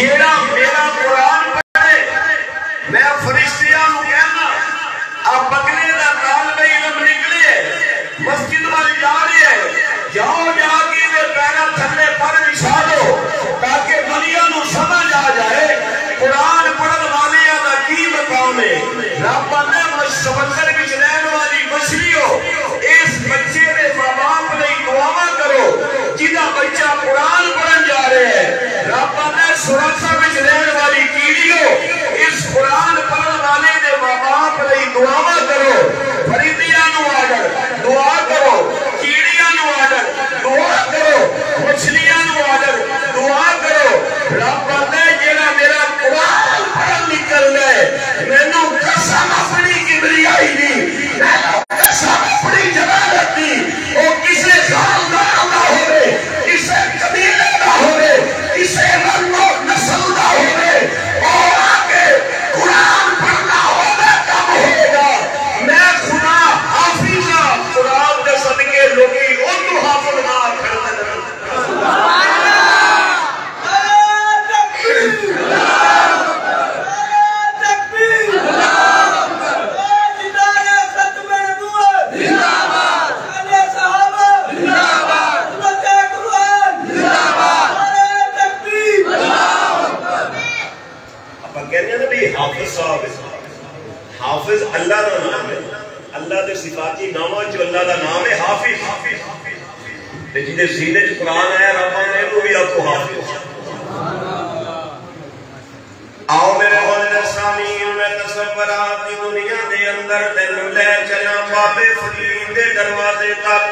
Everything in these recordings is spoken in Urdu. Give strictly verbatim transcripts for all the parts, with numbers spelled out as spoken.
جیڑا میرا قرآن پڑھے میں فرشتیاں نو کہنا اب بکرے دا طالب علم نکلے مسجد وال جا رہے ہیں جاؤ جا کے دے پیرا تھلے پر بچھا دو تاکہ دنیا نو سمجھ آ جائے قرآن پڑھن والے دا کی مقام ہے رب نے سمندر وچ رہن والی مچھلی ہو اس بچے دے ماں باپ لئی دعا کرو جہاں بچہ قرآن پڑھن جا رہے ہیں رب نے سرخا وچ رہن والی کیڑی ہو اس قرآن پڑھن والے دے ماں باپ لئی دعا کرو پرندیاں نو آڈر دعا کرو کیڑیاں نو آڈر دعا کرو مچھلیاں نو آڈر دعا کرو رب نے جڑا میرا قرآن پڑھن نکل گئے میں نو قسم اپنی کبریائی دی میں نو قسم اپنی جلالت دی او کسے خاندان نہ ہوئے کسے قبیلے نہ ہوئے کسے رنگ و نسل نہ ہوئے اور آگے قرآن پڑھنا ہوگا کم ہوگا میں خدا حافظہ قرآن دے صدقے لوگی ان تو حافظ نہ کرنے لگا حافظ اللہ دا نام ہے اللہ دے صفاتی نامہ جو اللہ دا نام ہے حافظ جنہیں سینے جو قرآن ہے رب نے وہ بھی آپ کو حافظ آؤ میرے حضر سامین میں تصورات دی دنیا دے اندر تینوں لے چلا بابے فرید دے دروازے تک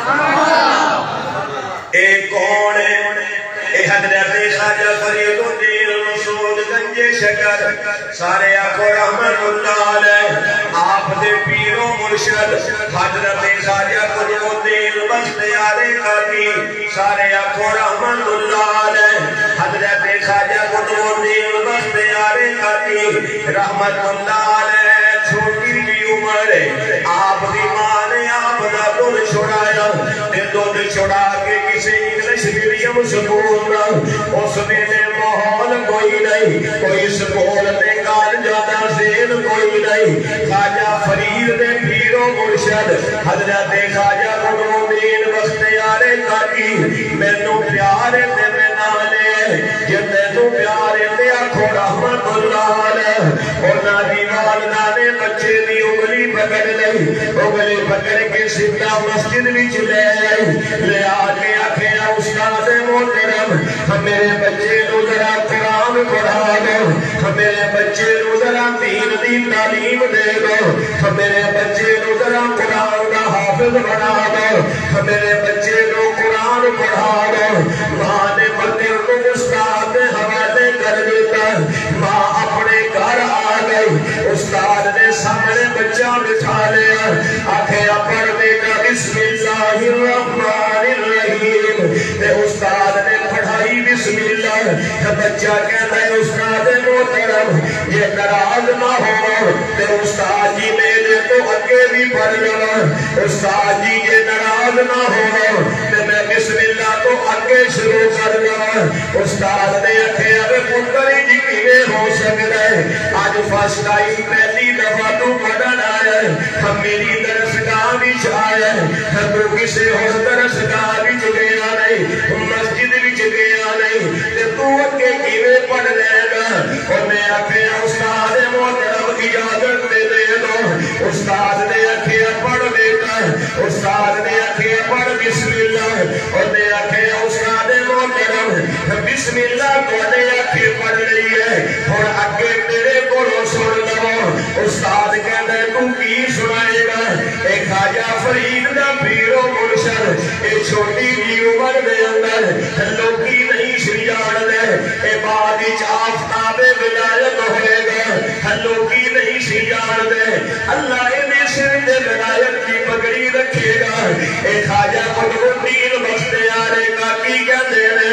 اے کون ہے اے حضرت خواجہ فرید الدین مسعود گنج شکر سارے آقا رحمت اللہ علیہ آپ دے پیر و مرشد حضرت خواجہ فرید الدین بختیار قادری سارے آقا رحمت اللہ علیہ حضرت خواجہ فرید الدین بختیار قادری رحمت اللہ علیہ چھوٹی بھی عمر آپ دی ماں نے آپ دا دودھ چھوڑایا دودھ چھوڑا کے کسی انگلش میڈیم سکول اس ویلے ماحول کوئی نہیں کوئی سکول دے کالجاں ذہن کوئی نہیں خواجہ فرید دے پیر و مرشد حضرت خواجہ قطب الدین بختیار قادری مینوں پیار تے میں نالے جے تینوں پیار تے آکھو رحمت اللہ علیہ انہاں دی والدہ نے بچے دی انگلی پکڑ لئی انگلی پکڑ کے سیدھا مسجد وچ لے آئی لے آ کے آکھے استاد محترم میرے بچے نو ذرا قرآن پڑھا دو میرے بچے نو ذرا دین دی تعلیم دے دو میرے بچے نو ذرا قرآن دا حافظ بنا دو میرے بچے نو قرآن پڑھا دو ماں نے مندر کو استاد دے حوالے کر دیتا ماں اپنے گھر آ گئی استاد نے سامنے بچہ بٹھا لیا آنکھیں پڑھ بیٹا بسم اللہ الرحمن الرحیم تے استاد نے پڑھائی بسم اللہ بچہ کہتا ہے استاد محترم یہ ناراض نہ ہو تے استاد جی میرے تو اگے بھی پڑھ جاؤ استاد جی یہ ناراض نہ ہو تے میں بسم اللہ تو اگے شروع کر جاؤ استاد نے آکھیا اے پتری جی کیویں ہو سکدا ہے اج فرسٹ ٹائم پہلی دفعہ تو پڑھن آیا ہے ہم میری درسگاہ وچ آیا ہے تو کسے اور درسگاہ وچ گیا نہیں مسجد وچ گیا نہیں تے تو اگے کیویں پڑھ لے گا اور میں آکھیا استاد محترم اجازت دے دے دو استاد نے آکھیا پڑھ بیٹا استاد نے آکھیا پڑھ بسم اللہ اور میں آکھیا استاد محترم بسم اللہ تواڈے آکھے پڑھ رہی ہے اور اگے تیرے کولوں سن لو استاد کہندا ہے تو کی سنائے گا اے خواجہ فرید دا پیر و مرشد اے چھوٹی جی عمر دے اندر لوکی نہیں سجان دے اے بعد وچ آفتاب ولایت ہوئے گا لوکی نہیں سجان دے اللہ اے سر دے ولایت کی پگڑی رکھے گا اے خواجہ قطب الدین بختیار قادری کہتے ہیں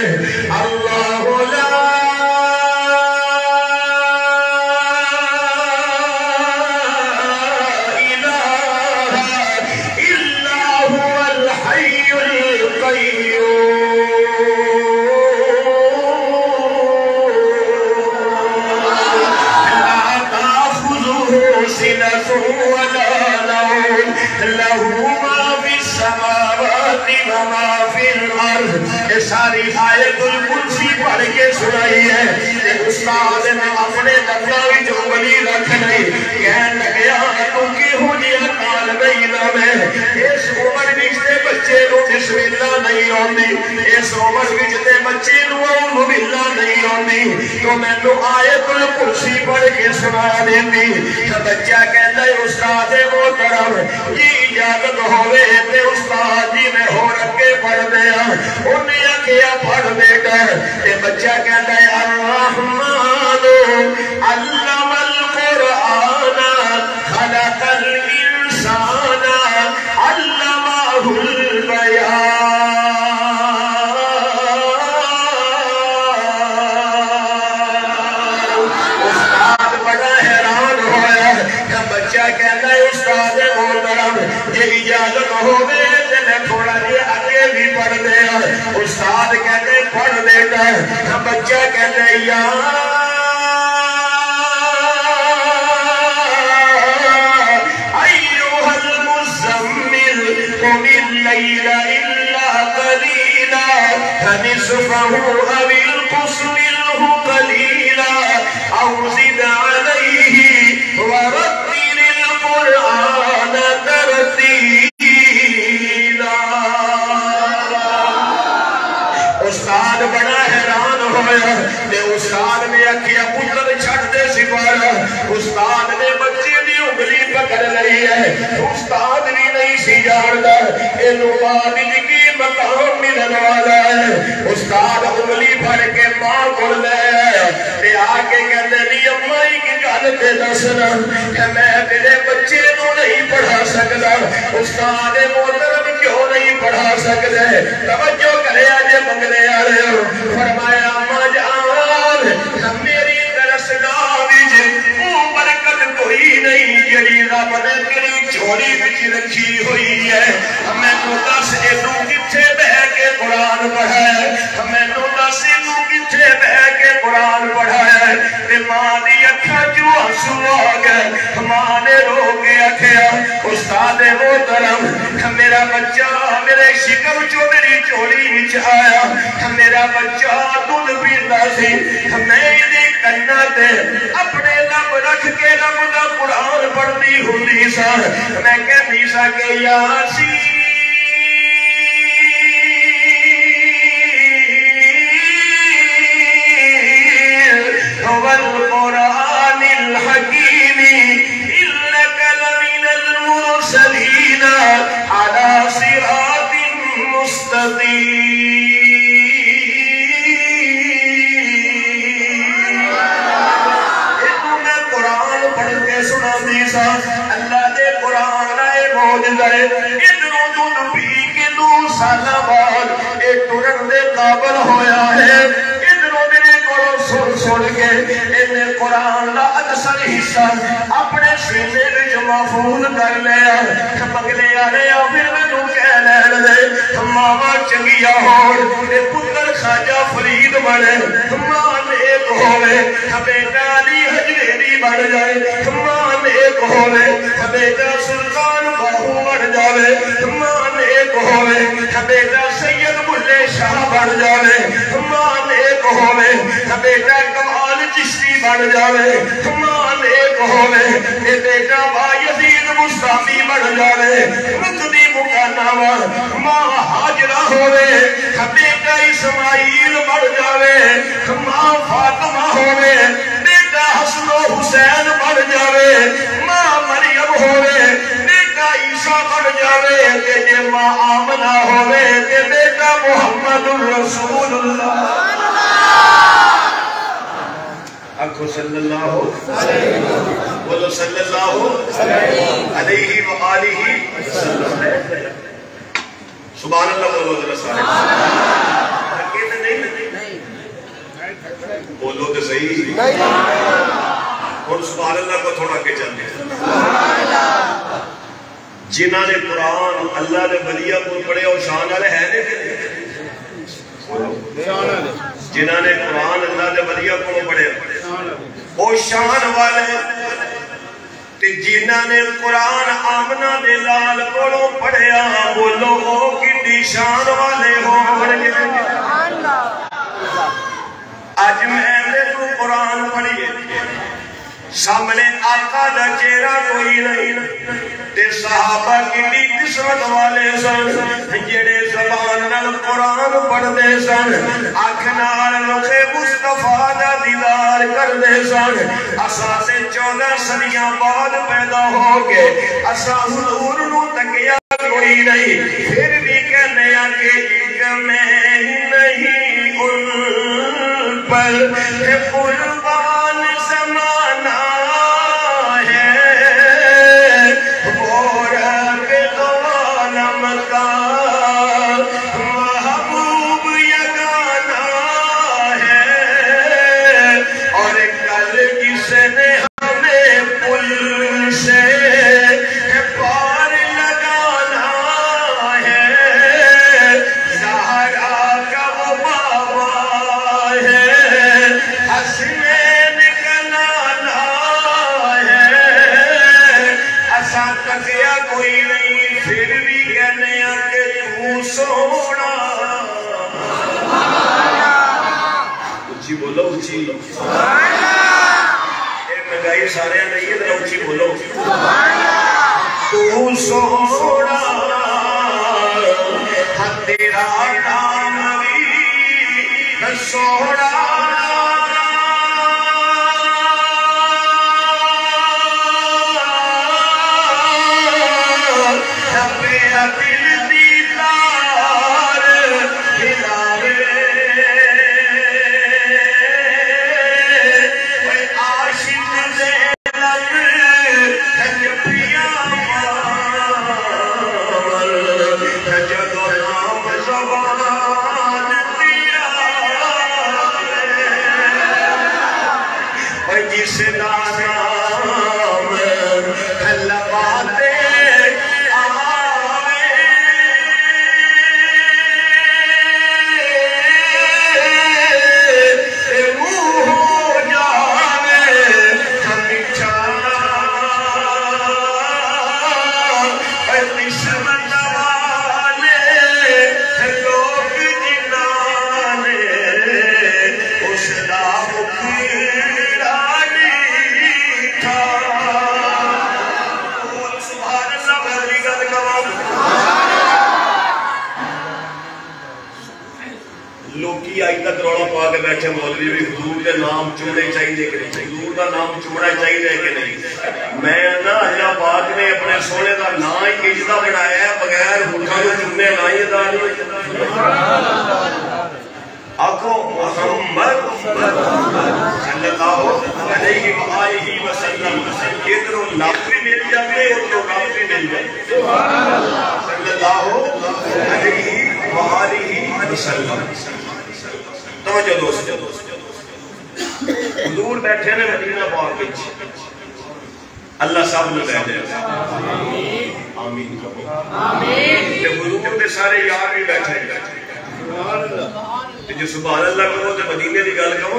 اللہ لا ولا نوم له ما في السماوات وما في الارض. یہ ساری آیت الکرسی پڑھ کے سنائی ہے. استاد نے اپنے دنداں وچ انگلی رکھ لئی کہن لگیا تو کیوں جی طالب علم ہے اس عمر وچ تے بچے نو بسم اللہ نہیں آندی, اس عمر وچ تے بچے نو اعوذ باللہ نہیں آندی, تو مینوں آیت الکرسی پڑھ کے سنا دیندی. بچہ کہندا ہے استاد محترم جی اجازت ہوے تے استاد جی میں ہور اگے پڑھ دیا. انہیں آکھیا پڑھ بیٹا. تے بچہ کہندا ہے الرحمن علم القرآن خلق الانسان علمہ البیان. استاد بڑا حیران ہویا. بچہ کہتا ہے استاد محترم یہ اجازت ہوگی تے میں تھوڑا جی آگے بھی پڑھ دیا. استاد کہتے ہیں پڑھ دیتا ہے. بچہ کہتا ہے یا ایوہ المزمل قم اللیل الا قلیلا فنصفہ او انقص منہ قلیلا او زد علیہ ورتل القرآن ترتیلا. استاد بڑا حیران ہویا. تے استاد نے آکھیا پتر چھڈ دے سپارہ. استاد نے بچے دی انگلی پکڑ لئی ہے. استاد بھی نہیں سی جاندا اینو ماں دی کی مقام ملن والا ہے. استاد انگلی پھڑ کے ماں کول لے تے آ کے کہندے نہیں اماں ایک گل تے دسنا کہ میں تیرے بچے نو نہیں پڑھا سکدا. استاد محترم کیوں نہیں پڑھا سکدے؟ توجہ کرے جے منگنے والے. فرمایا اماں جان میری درسگاہ وچ او برکت کوئی نہیں جڑی رب نے تیری جھولی وچ رکھی ہوئی ہے. مینوں دس اینو کتھے بیٹھ کے قرآن پڑھا ہے؟ مینوں دس اینو کتھے بیٹھ کے قرآن پڑھا ہے؟ تے ماں دی اکھاں چوں آنسو آ گئے. ماں نے رو کے آکھیا استاد محترم میرا بچہ میرے شکم چوں میری جھولی وچ آیا. میرا بچہ دودھ پیندا سی. میں دی کناں تے اپنے لب رکھ کے رب دا قرآن پڑھدی ہوندی سا. میں کہندی سا کہ یاسین والقرآن الحکیم انک لمن المرسلین علی صراط مستقیم. میں قرآن پڑھ کے سنا دی سا. اللہ دے قرآن آئے موجزہ ہے. ادھروں دودھ پی کے دو سالہ بعد ایک ٹرن دے قابل ہویا ہے. سن سن کے انہیں قرآن لا اکثر حصہ اپنے سینے وچ محفوظ کر لیا. مگلے آنے پھر مینوں کہہ لین دے ماما چنگیا ہون تے پتر خواجہ فرید بنے. ماں نیک ہوے بیٹا علی حجویری بن جائے. ماں نیک ہوے بیٹا سلطان باہو بن جاوے. ماں نیک ہوے بیٹا سید بلے شاہ بن جاوے. ماں نیک ہوے بیٹا کمال چشتی بن جاوے. ماں نیک ہوے بیٹا با یزید مستامی بن جاوے. مقدی مکاناوا ماں حاجرہ ہوے بیٹا اسماعیل بن جاوے. ماں فاطمہ ہوے بیٹا حسن و حسین بن جاوے. ماں مریم ہوے بیٹا عیسیٰ بن جاوے. جے ماں آمنہ ہوے بیٹا محمد الرسول اللہ. آنکھو صلی اللہ بولو صلی اللہ علیہ وآلہ وسلم. سبحان اللہ بولو ذرا سارے. کہتے نہیں بولو تو صحیح. اور سبحان اللہ کو تھوڑا کے چلتے ہیں. جنہاں نے قرآن اللہ نے ولیہ کو پڑھے اور شان والے ہیں نے جنہاں نے قرآن اللہ نے ولیہ کو پڑھے وہ شان والے تے جنہ نے قرآن آمنہ دے لال کولوں پڑھیا بولو او کتنی شان والے ہو آج میں نے تو قرآن پڑھیے سامنے آقا دا چہرہ کوئی نہیں تے صحابہ کی بھی قسمت والے سن جڑے زبان نال قرآن پڑھ دے سن آنکھنال رخ مصطفیٰ دا دیدار کر دے سن اساں سے چودہ صدیاں بعد پیدا ہو کے اساں حضور نو تکیا کوئی نہیں پھر بھی کہنے آگے ایک میں نہیں ان پر قربان زمانہ سارے نہیں ادھر اونچی بولو تو سونا تیرا نام بھی سونا میرا دل دیدار ہلاوے بیٹھے مولوی بھی حضور کے نام چومنے چاہیے کہ نہیں حضور کا نام چومنا چاہیے کہ نہیں میں نا اللہ پاک نے اپنے سونے کا نام ہی کیجدہ بنایا ہے بغیر ہونٹاں کو چومنے نہ ہی ادا نہیں آنکھو محمد صلی اللہ علیہ وآلہ وسلم ادھر لفظ بھی مل جاتے ادھر رب بھی مل جاتے صلی اللہ علیہ وآلہ وسلم توجہ دوست حضور بیٹھے نے مدینہ پاک وچ اللہ سب نے بیٹھے آمین آمین تے حضور دے سارے یار بھی بیٹھے تے جو سبحان اللہ کہو تے مدینے دی گل کہو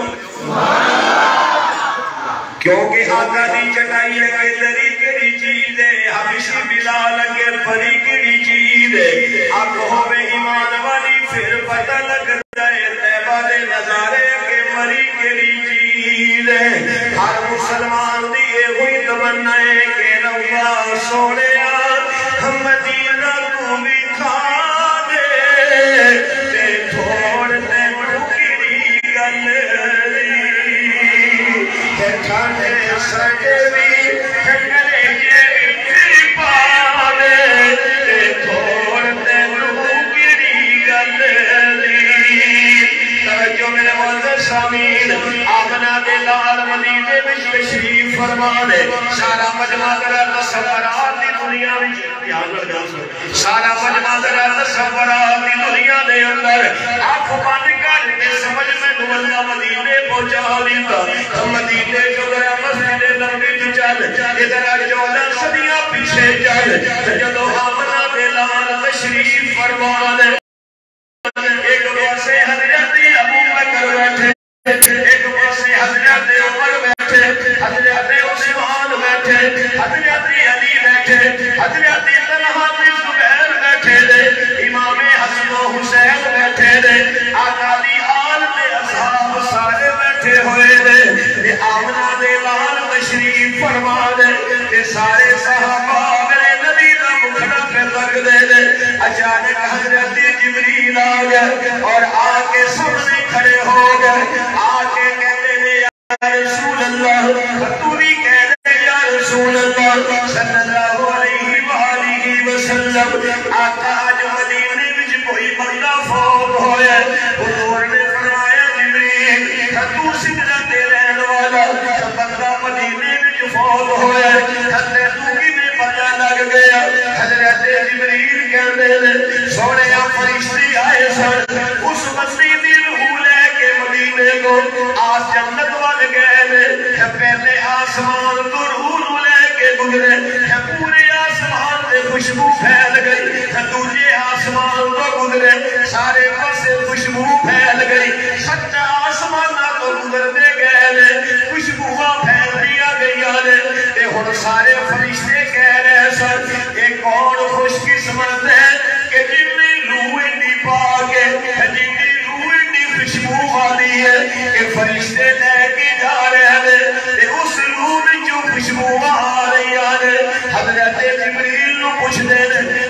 کیونکہ آقا دی چٹائی لگے دری کیڑی چیز ہے حبشی بلال اگر پری کیڑی چیز ہے اب ہوے ایمان والی پھر پتہ لگتا ہے طیبہ دے نظارے کے مری کیڑی چیز ہے ہر مسلمان دیے ہوئی تمنا ہے کہ ربا سونیا ہم مدینہ کو بھی کھا دے تے تھوڑ تے ٹکڑی گل تے کھانے سجے بھی کرے جے بھی پا دے تے تھوڑ تے ٹکڑی گل توجہ میرے معزز سامعین آمنہ دے لال مدینے میں تشریف فرما دے سارا مجمع ذرا تصورات دی دنیا میں دھیان لگا سارا مجمع ذرا تصورات دی دنیا دے اندر آنکھ بند کر کے سمجھ میں نو اللہ مدینے پہنچا دیتا مدینے جو گیا مسجد نبوی جو چل ادھر چودہ صدیاں پیچھے چل جدو آمنہ دے لال تشریف فرما دے ایک پاسے حضرت ابو بکر بیٹھے ایک پاسے حضرت عمر بیٹھے حضرت عثمان بیٹھے حضرت بیٹھے ہوئے نے تے آمنہ دے لال تشریف فرما دے تے سارے صحابہ میرے نبی دا مکھڑا پہ لگ دے دے اچانک حضرت جبریل آ گئے اور آ کے سامنے کھڑے ہو گئے آ کے کہتے نے یا رسول اللہ تو بھی کہہ رہے یا رسول اللہ صلی اللہ علیہ وآلہ وسلم آقا آج مدینے وچ کوئی بندہ فوت ہویا حضور نے فرمایا جبریل تو سدرت دے رہن والا بندہ مدینے وچ فوت ہویا تے تو کیویں پتہ لگ گیا حضرت جبریل کہندے نے سونے فرشتے آئے سن اس بندے دی روح لے کے مدینے کو آس جنت وال گئے پہلے آسمان تو روح لے کے گزرے پورے آسمان سے خوشبو پھیل گئی دوجے آسمان تو گزرے سارے پاسے خوشبو پھیل گئی سچا آسمان تو گزرتے گئے خوشبو پھیل دیا گئی تے ہن سارے فرشتے کہہ رہے سن یہ کون خوش قسمت ہے کہ جن روح ایڈی پا کے جن روح ایڈی خوشبو والی ہے کہ فرشتے لے کے جا رہے ہیں اس روح میں جو خوشبو آ رہی ہے حضرت جبریل نو پوچھ دے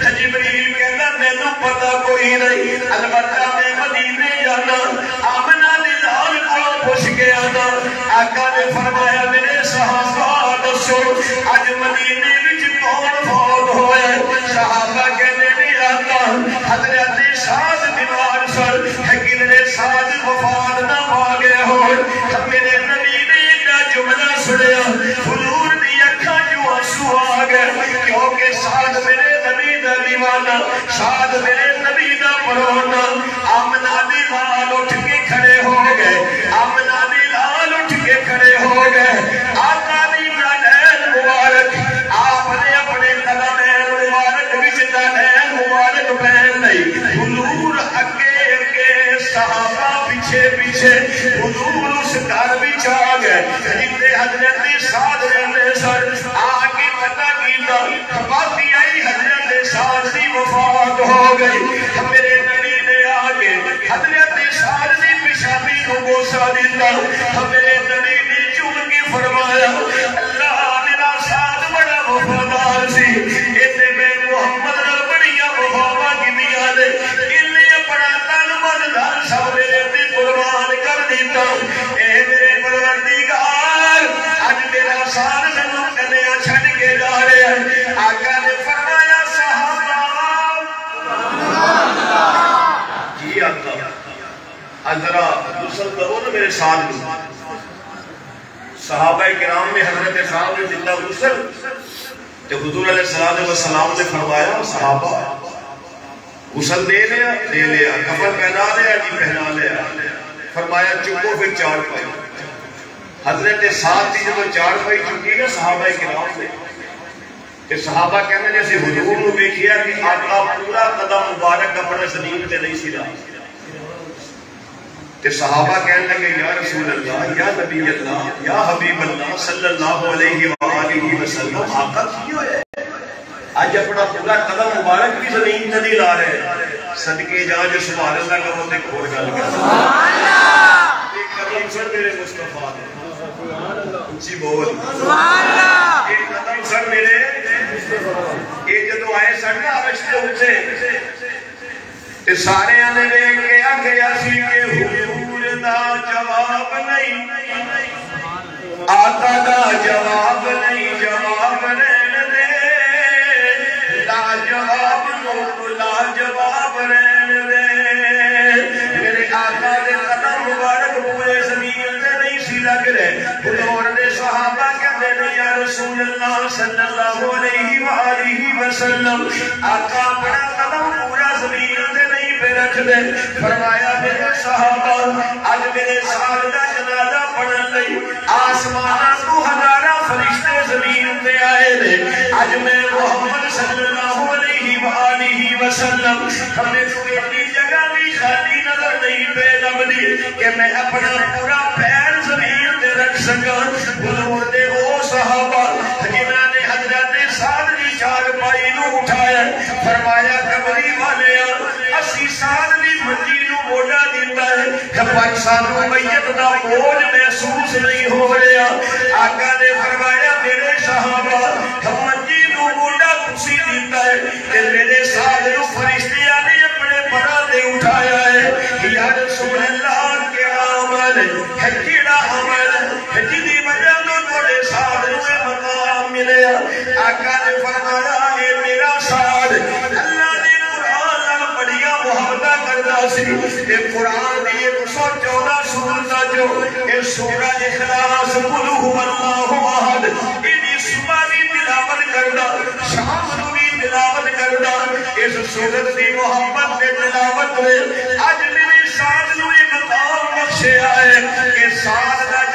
جبریل کہتا میں تو پتا کوئی نہیں البتہ میں مدینے جانا آمنہ دے لال کو پوچھ کے آنا آقا نے فرمایا میرے صحابہ دسو آج مدینے وچ کون فوت ہوئے صحابہ کہنے نہیں آتا حضرت سعد بیمار سر کدھر سعد وفات نہ پا گئے ہو میرے نبی نے ایک جملہ سنیا حضور دی اکھاں جو آنسو آ گئے کیونکہ سعد میرے نبی دا دیوانہ سعد میرے نبی دا پروانہ آمنہ دی لال اٹھ کے کھڑے ہو گئے آمنہ دی لال اٹھ کے کھڑے ہو گئے آقا دی نالین مبارک آپ نے اپنے قدمین مبارک وچ نالین مبارک پہن لئی حضور اگے اگے صحابہ پیچھے پیچھے حضور اس گھر وچ آ گئے جتنے حضرت سعد رہنے سر آگے پتہ کیتا باقی آئی حضرت سعد دی وفات ہو گئی میرے نبی نے آگے حضرت سعد دی پیشانی کو بوسہ دیتا میرے نبی نے چوم کے فرمایا اللہ میرا سعد بڑا وفادار سی ایسے میں محمد نال بڑیاں وفاواں کیتیاں نے انہیں اپنا تن من دھن سب میرے تے قربان کر دیتا اے میرے پروردگار اج میرا سعد مینوں کنیا چھڈ کے جا رہے ہیں آقا نے فرمایا صحابہ جی آقا ذرا غسل کرو نا میرے ساتھ صحابہ کرام میں حضرت صاحب نے جتنا غسل جب حضور علیہ السلام نے فرمایا صحابہ غسل دے لیا دے لیا کفن پہنا لیا جی پہنا لیا فرمایا چکو پھر چار پائی حضرت صاحب کی جب چار پائی چکی نا صحابہ کرام نے کہ صحابہ کہنے جیسے حضور نے دیکھیا کہ آقا پورا قدم مبارک اپنے زمین تے نہیں سی رہا کہ صحابہ کہنے لگے یا رسول اللہ یا نبی اللہ یا حبیب اللہ صلی اللہ علیہ وآلہ وسلم آقا کی ہوئے آج اپنا پورا قدم مبارک کی زمین تے نہیں لا رہے صدقے جا جو سبحان اللہ کا وہ ایک اور گل کر سبحان اللہ ایک قدم سر میرے مصطفیٰ سبحان اللہ اونچی بول سبحان اللہ ایک قدم سر میرے ایک جدو آئے سر نا عرش تے اونچے تے سارے آنے لے کے آگے اسی کے حضور دا جواب نہیں آقا دا جواب نہیں جواب رہن دے لا جواب نو لا جواب رہن دے میرے آقا دے قدم مبارک پورے زمین تے نہیں سی لگ رہے حضور نے صحابہ کہتے ہیں یا رسول اللہ صلی اللہ علیہ وآلہ وسلم آقا اپنا قدم پورا زمین تے نہیں پہ رکھ دے فرمایا میرے صحابہ آج میرے سال دا جنازہ پڑھن لئی آسمانہ کو ہزارہ فرشتے زمین تے آئے دے آج میں محمد صلی اللہ علیہ وآلہ وسلم ہمیں کوئی اپنی جگہ بھی خالی نظر نہیں پہ لبنی کہ میں اپنا پورا پیر زمین تے رکھ سکا حضور دے وہ صحابہ جنہاں نے حضرت سعد دی چار پائی نو اٹھایا فرمایا قبری والے اسی سعد دی منجی نو موڈا دیتا ہے پر سانو میت دا بوجھ محسوس نہیں ہو رہا آقا نے فرمایا میرے صحابہ منجی نو موڈا تسی دیتا ہے کہ میرے ساتھ نو فرشتیاں نے اپنے پرا دے اٹھایا ہے یا رسول اللہ کے عمل ہے کیڑا عمل ہے جدی وجہ تو تھوڑے ساتھ نو مقام ملے آقا نے فرمایا اے میرا ساتھ اللہ نے قرآن بڑیا محبتہ کرنا سی اے قرآن دی ایک سو چودہ سورتہ جو اے سورہ اخلاص قل هو اللہ احد انہی صبح بھی تلاوت کرنا شام کو بھی تلاوت کرنا اس سورت دی محبت نے تلاوت میں آج میری ساتھ نو ایک مقام بخشے آئے کہ ساتھ دا